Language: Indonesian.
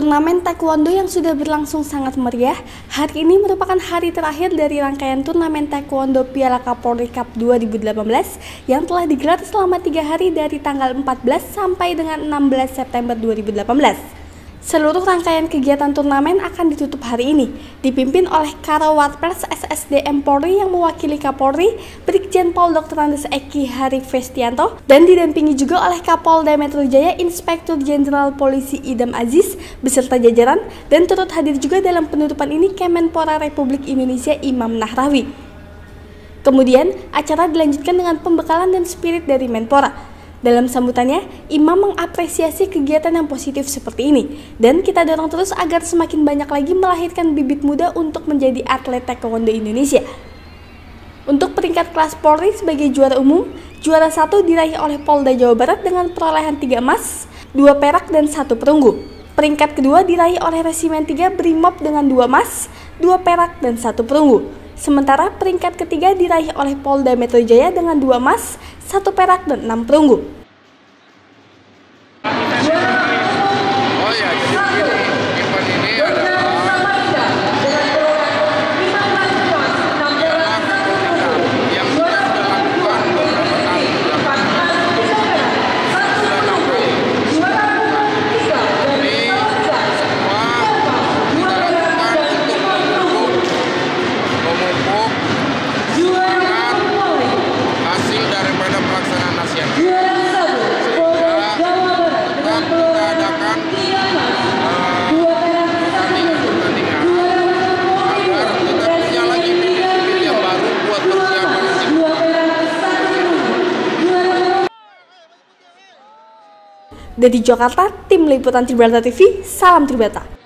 Turnamen Taekwondo yang sudah berlangsung sangat meriah, hari ini merupakan hari terakhir dari rangkaian turnamen Taekwondo Piala Kapolri Cup 2018 yang telah digelar selama 3 hari dari tanggal 14 sampai dengan 16 September 2018. Seluruh rangkaian kegiatan turnamen akan ditutup hari ini, dipimpin oleh Karawatpers SSDM Polri yang mewakili Kapolri, Brigjen Pol Dr. Andes Eki Harifestianto, dan didampingi juga oleh Kapolda Metro Jaya Inspektur Jenderal Polisi Idam Aziz beserta jajaran, dan turut hadir juga dalam penutupan ini Kemenpora Republik Indonesia Imam Nahrawi. Kemudian, acara dilanjutkan dengan pembekalan dan spirit dari Menpora. Dalam sambutannya, Imam mengapresiasi kegiatan yang positif seperti ini, dan kita dorong terus agar semakin banyak lagi melahirkan bibit muda untuk menjadi atlet taekwondo Indonesia. Untuk peringkat kelas Polri sebagai juara umum, juara 1 diraih oleh Polda Jawa Barat dengan perolehan 3 emas, 2 perak, dan 1 perunggu. Peringkat kedua diraih oleh Resimen 3 Brimob dengan 2 emas, 2 perak, dan 1 perunggu. Sementara peringkat ketiga diraih oleh Polda Metro Jaya dengan 2 emas, 1 perak, dan 6 perunggu. Dari Jakarta, Tim Liputan Tribrata TV, salam Tribrata.